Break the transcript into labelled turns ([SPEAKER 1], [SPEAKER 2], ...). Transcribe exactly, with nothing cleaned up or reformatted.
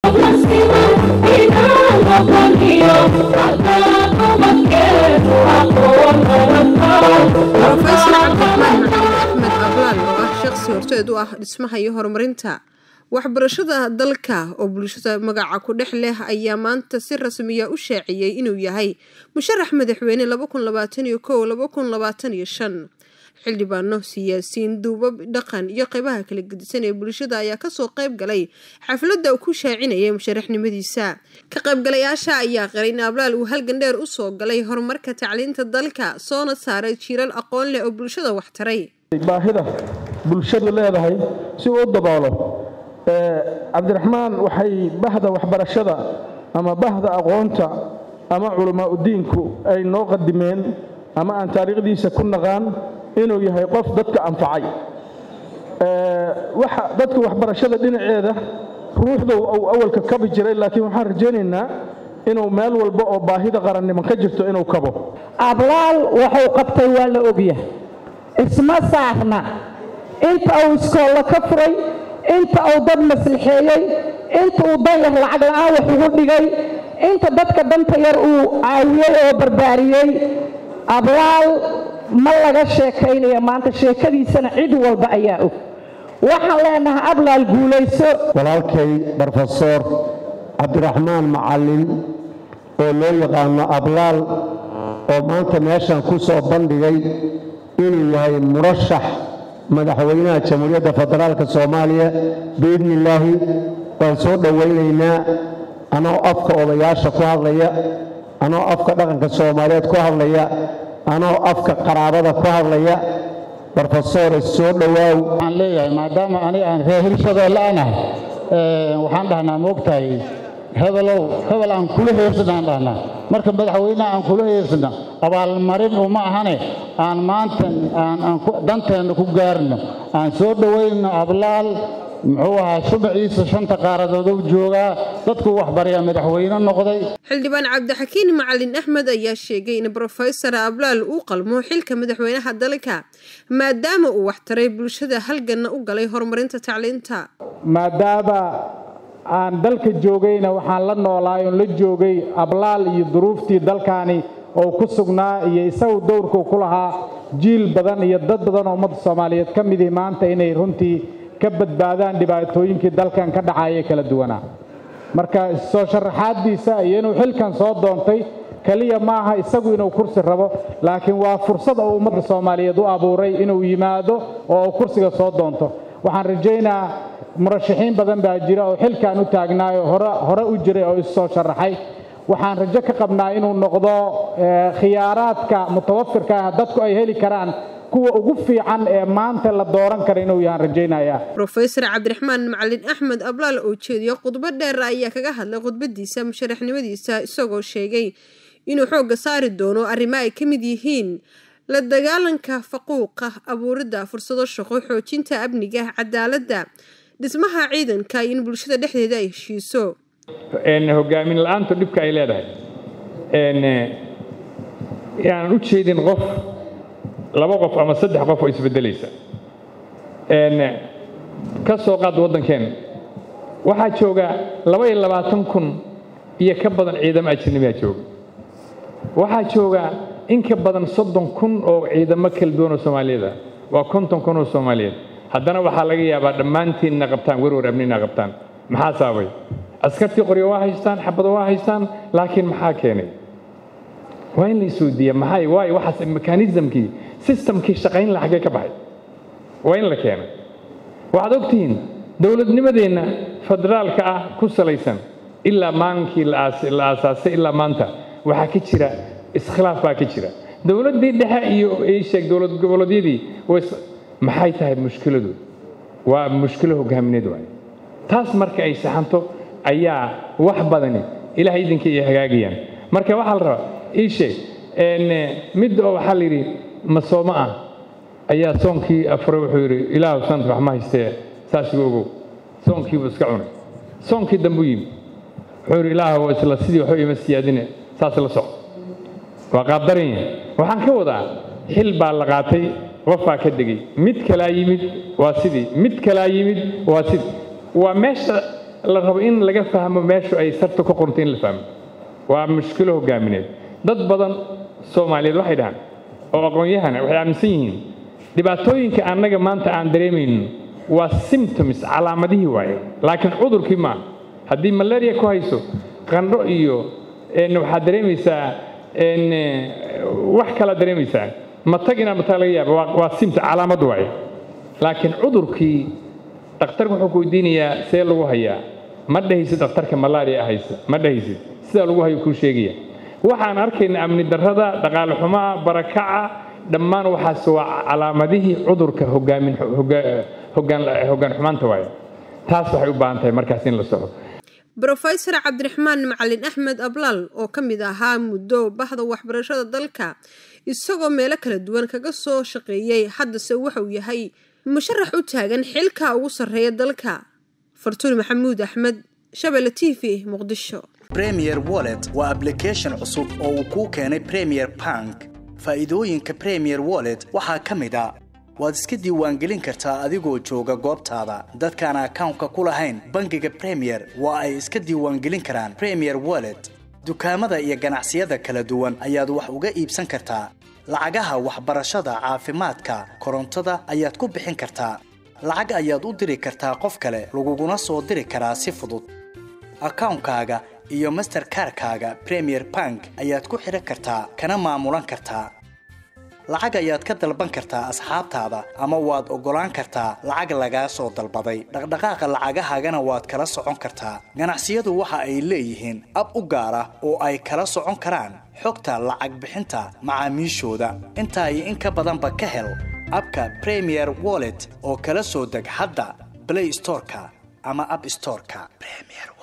[SPEAKER 1] horteed u ah dhismaha iyo horumarinta waxbarashada dalka oo bulshada magaca ku dhex leh ayaa maanta si rasmi ah u shaaciyay inuu yahay musharax madaxweyne laba kun labaatan iyo kow laba kun labaatan iyo shan xildhibaano siyaasiyiin duubab dhaqan iyo qaybaha kala gedisan ee bulshada ayaa kasoo qayb galay xafladda uu ku shaacinayay musharaxnimadiisa ka qaybgalayaasha ayaa qiray in Ablaal uu halgan dheer u soo galay horumarka tacliinta dalka soona saaray jiilal aqoon leh oo bulshada wax taray
[SPEAKER 2] baahida bulshadu leedahay si uu daboolo ee Cabdiraxmaan waxay bahda waxbarashada ama bahda aqoonta ama culumaa diinku ay noo qadimeen ama aan taariikhdiisa ku naqaan inuu yahay qof dadka anfacay ee waxa dadka waxbarashada dhinaceeda ruuxda uu awalka kabi jiray laakiin waxaan rajaynaynaa inuu meel walba oo baahida qarannimo ka jirto inuu kabo
[SPEAKER 3] Ablaal wuxuu qabtay waa la ogyahay isma saarna inta uu iskool ka furay inta uu dad maslixeeyay inta uu dayar lacag la'aan wax ugu dhigay inta dadka danta yar uu caawiyay oo barbaariyay Ablaal ma laga sheekaynayo maanta sheekadiisana cid walba ayaa og waxaan leenahay Ablaal guulayso
[SPEAKER 4] walaalkay professor Cabdiraxmaan Macallin oo loo yaqaan Ablaal oo maanta meeshan ku soo bandhigay inuu yahay murashax madaxweynaha jamhuuriyadda federaalka Soomaaliya biidnillaahi waan soo dhawaynaynaa anoo afka odayaasha ku hadlaya anoo afka dhaqanka Soomaaliyeed ku hadlaya anoo afka qaraabada ku hadlaya professor soo dhawaaw
[SPEAKER 5] aan leeyahay maadaama ani aan reer Hirshabeelle anahay ee waxaan dhahnaa moogtahay hebelow hebel aan kula heersadaan dhahnaa marka madaxweynaha aan kula heersana abaal marin uma ahane aan maanta aan aan danteena ku gaarno aan soo dhawayno Ablaal muxuu ahaa shubaciisa shanta qaaradood oo jooga dadku wax bariya madaxweyne noqday
[SPEAKER 1] xildhibaan Cabdixakiin Macallin Axmed ayaa sheegay in professor Ablaal uu qalmo xilka madaxweynaha dalka maadaama uu wax taray bulshada halgan u galay horumarinta tacliinta
[SPEAKER 6] maadaama aan dalka joogayna waxaan la noolaayo la joogay Ablaal iyo duruuftii dalkaani oo ku sugnaa iyo isagu dowrku ku lahaa jiil badan iyo dad badan oo ummadda Soomaaliyeed ka mid ah maanta inay runtii ka badbaadaan dhibaatooyinkii dalkan ka dhacay kala duwanaa marka soo sharaxaadiisa iyo inuu xilkan soo doontay kaliya maaha isagu inuu kursi rabo laakiin waa fursad oo ummadda Soomaaliyeed u abuuray inuu yimaado oo kursiga soo doonto waxaan rajaynayaa murashaxiin badan baa jira oo xilkan u taagnaayo hore hore u jiray oo is soo sharaxay waxaan rajo ka qabnaa inuu noqdo khiyaaraadka mutawaffirka ah dadku ay heli karaan kuwa ugu fiican ee maanta la dooran karo inuu yahay rajaynaya
[SPEAKER 1] professor Cabdiraxmaan Macallin Axmed Ablaal oo jeediyo khudbad dheer ayaa kaga hadlay khudbadiisa musharaxnimadiisa isagoo sheegay inuu xoog saari doono arrimaha ay kamid yihiin la dagaalanka faquuqa abuurida fursado shaqo xoojinta amniga cadaaladda dhismaha ciidanka in bulshada dhexdeeda ay heshiiso
[SPEAKER 7] een hogaamin la'aanta dhibka ay leedahay een yaan u jeedin qof laba qof ama saddex qof oo isbedelaysa een ka soo qaad wadankeen waxa jooga laba iyo labaatan kun iyo ka badan ciidamo ajnabi ah jooga waxa jooga in ka badan soddon kun oo ciidamo kala duwan oo Soomaaliyeed waa konton kun oo Soomaaliyeed haddana waxa laga yaabaa dhammaantiin qabtaan warwar amniina qabtaan maxaa sababay askartii qoryo waa haystaan xabado waa haystaan laakiin maxaa keenay waa in la isweydiiyo maxay waay waxa mechanismkii systemkii shaqayn la xagee ka baxay waa in la keenay waxaad ogtihiin dowladnimadeena federaalka ah ku salaysan ilaa maankii la aasaasay ilaa maanta waxa ka jira iskhilaaf baa ka jira dowladii dhexe iyo ay sheeg dowlad goboleedyadii maxay tahay mushkiladu waa mushkilo hogaamineed waay taas marka ay saxanto ayaa wax badan ilaahay idinka iyo hagaagayaan marka waxa la rabaa ii sheeg een mid oo waxa la yiri ma sooma ah ayaa soonkii afar wuxuu yiri ilaahu sant wax ma haystee saasigu ogow soonkii buu iska cunay soonkii dambu yimi wuxuu yiri ilaahu isla sidii wuxuu ima siyaadine saas la soco waa qadarin waxaan ka wadaa xil baa la qaatay qofaa ka degay mid kala yimid waa sidii mid kala yimid waa sidii waa meesha la rabo in laga fahmo meesha ay sartu ka qortay in la fahmo waa mushkilo hogaamineed dad badan Soomaaliyeed waxay dhahan oo aqoon-yahan waxay aaminsan yihiin dhibaatooyinka annaga maanta aan dareemayno waa symptoms calaamadihii waaye laakiin cudurkii ma haddii malaria ku hayso qandho iyo een waxaad dareemaysaa een wax kala dareemaysaa ma tag inaad mataa laga yaabo waa symptom calaamad waaye laakiin cudurkii dhakhtarku wuxuu ku weydiinayaa see lagu hayaa ma dhahaysid dhakhtarka malaria haysa ma dhahaysid sida lagu hayo ku sheegaya waxaan arkaynaa amni darrada dhaqaale xumaa barakaca dhammaan waxaas waa calaamadihii cudurka hogaamin hogaan hogaan xumaanta waaye taas waxay u baahan tahay markaas in la soco
[SPEAKER 1] Professor Cabdiraxmaan Macallin Axmed Ablaal oo ka mid ahaa muddo bahda waxbarashada dalka isagoo meelo kala duwan kaga soo shaqeeyay hadda se wuxuu yahay musharax u taagan xilka ugu sareeya dalka Fartuun Maxamuud Axmed Shabelle T V Muqdisho
[SPEAKER 8] Premier Wallet waa application cusub oo uu ku keenay Premier Bank faa'iidooyinka Premier Wallet waxaa ka mid ah waad iska diiwaangelin kartaa adigoo jooga goobtaada dadkaan account-ka ku lahayn bangiga Premier waa ay iska diiwaangelin karaan Premier Wallet dukaamada iyo ganacsiyada kala duwan ayaad wax uga iibsan kartaa lacagaha waxbarashada caafimaadka korontada ayaad ku bixin kartaa lacag ayaad u diri kartaa qof kale laguguna soo diri karaa si fudud account-kaaga iyo Mastercard-kaaga Premier Bank ayaad ku xiran kartaa kana maamulan kartaa lacag ayaad ka dalban kartaa asxaabtaada ama waad ogolaan kartaa lacag laga soo dalbaday dhaqdhaqaaqa lacagahaagana waad kala socon kartaa ganacsiyadu waxa ay leeyihiin ab u gaar ah oo ay kala socon karaan xogta lacag bixinta macaamiishooda inta ay in ka badan ba ka hel abka Premier Wallet oo kala soo deg hadda Play Store-ka ama App Store-ka Premier